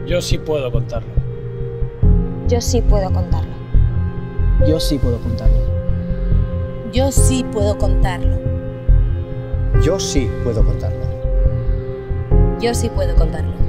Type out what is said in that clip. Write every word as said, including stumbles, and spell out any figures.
Yo sí puedo contarlo. Yo sí puedo contarlo. Yo sí puedo contarlo. Yo sí puedo contarlo. Yo sí puedo contarlo. Yo sí puedo contarlo.